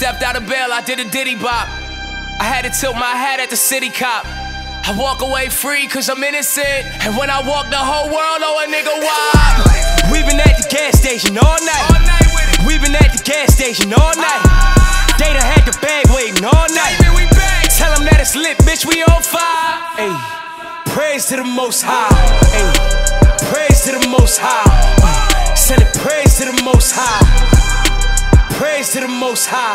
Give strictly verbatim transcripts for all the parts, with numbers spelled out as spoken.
Stepped out of bail, I did a diddy bop. I had to tilt my hat at the city cop. I walk away free cause I'm innocent. And when I walk, the whole world oh a nigga wild. We been at the gas station all night. We been at the gas station all night. They done had the bag waiting all night. Tell them that it's lit, bitch, we on fire. Ayy, praise to the Most High. Ayy, praise to the Most High. Uh, send it praise to the Most High. Praise to the Most High.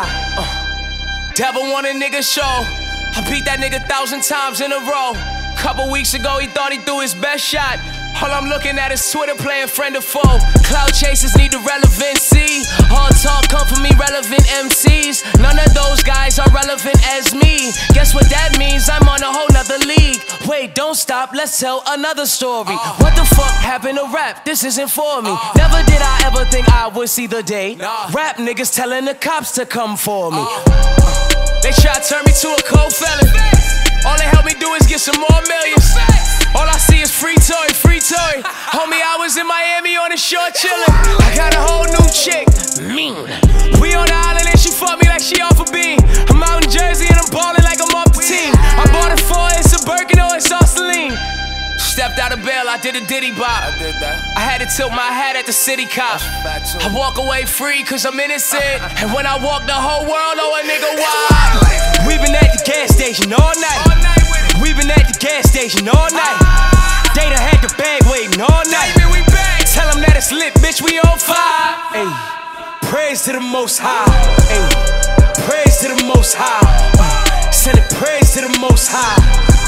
Uh, devil want a nigga show. I beat that nigga a thousand times in a row. Couple weeks ago, he thought he threw his best shot. All I'm looking at is Twitter playing friend or foe. Cloud chasers need the relevancy. All talk come from irrelevant M Cs. None of those guys are relevant as me. Guess what that means? I'm on a whole nother league. Wait, don't stop, let's tell another story. uh, What the fuck happened to rap? This isn't for me. uh, Never did I ever think I would see the day. nah. Rap niggas telling the cops to come for me. uh, They try to turn me to a cold felon. All they help me do is get some more millions. All I see is free toy, free toy. Homie, I was in Miami on the shore chillin'. I got a whole new chick, mean. We on the island and she fuck me like she off a beam. I'm out in Jersey and I'm ballin' like I'm off the team. I bought it for it's a Birkin or it's all Celine. Stepped out of bail, I did a diddy bop. I did that. I had to tilt my hat at the city cop. I walk away free cause I'm innocent. And when I walk, the whole world oh a nigga wild. We been at the gas station all night. We been at the gas station all night. They done had the bag waiting all night. Tell them that it's lit, bitch, we on fire. Ayy, praise to the Most High. Ayy, praise to the Most High. Uh, send it praise to the Most High.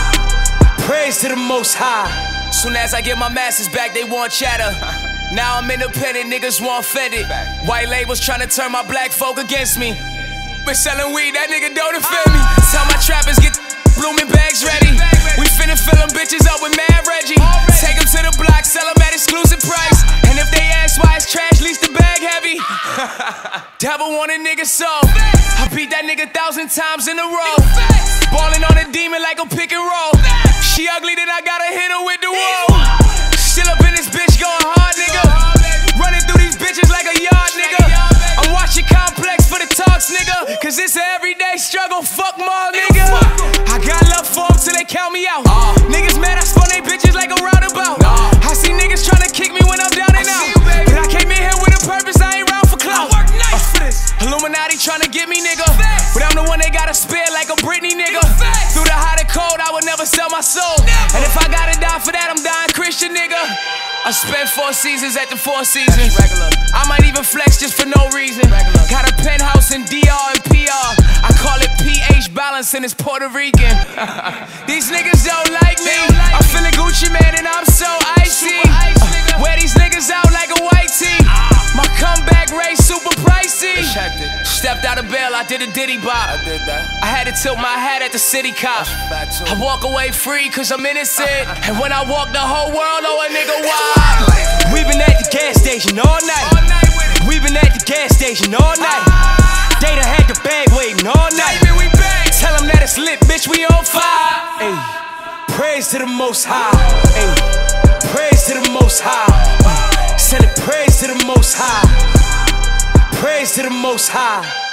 Praise to the Most High. Soon as I get my masters back, they want chatter. Now I'm independent, niggas want fetted. White labels tryna turn my black folk against me. Been selling weed, that nigga don't offend me. Tell my trappers get blooming bags ready. We finna fill them bitches up with Mad Reggie. Take them to the block, sell them at exclusive price. And if they ask why it's trash, least the bag heavy. Devil want a nigga so I beat that nigga a thousand times in a row. Ballin' on a demon like a pick and roll. She ugly, then I gotta hit her with the wall. Still up in this bitch going hard, nigga. Running through these bitches like a yard, nigga. I'm watching Complex for the talks, nigga. Cause it's an everyday struggle, fuck more, nigga. I got love for them till they count me out. uh, Niggas mad I spun they bitches like a roundabout. uh, I see niggas tryna kick me when I'm down and out. You, but I came in here with a purpose, I ain't round for clout. I work nice uh, for this. Illuminati tryna get me, nigga. Facts. But I'm the one they gotta spare like a Britney, nigga. Through the hot and cold, I would never sell my soul. Never. And if I gotta die for that, I'm dying Christian, nigga. I spent four seasons at the Four Seasons. I might even flex just for no reason. Regular. Got a penthouse in D R and P R. I call it pH balance and it's Puerto Rican. These niggas don't like me. Don't like I'm me. Feeling Gucci, man, and I'm so icy. Ice, uh, wear these niggas out like a white tee. Ah. My comeback rate super pricey. Stepped out of bail, I did a diddy bop. I did that. I had to tilt my hat at the city cop. I walk away free cause I'm innocent. And when I walk, the whole world oh a nigga wild. We been at the gas station all night. We been at the gas station all night. They done had the bag waiting all night. Tell them that it's lit, bitch, we on fire. Ayy, praise to the Most High. Ayy, praise to the Most High. Uh, send it praise to the Most High. Praise to the Most High.